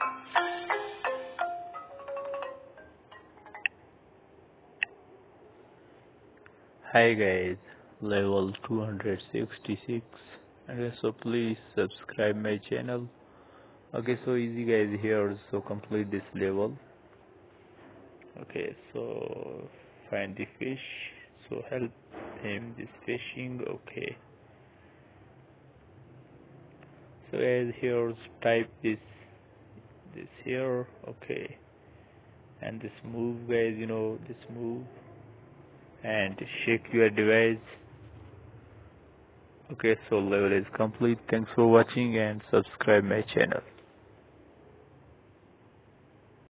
Hi guys, level 266. Okay, so please subscribe my channel. Okay, so easy guys here, so complete this level. Okay, so find the fish, so help him this fishing. Okay, so as here type this here. Okay, and this move guys, this move, and shake your device. Okay, so level is complete. Thanks for watching and subscribe my channel.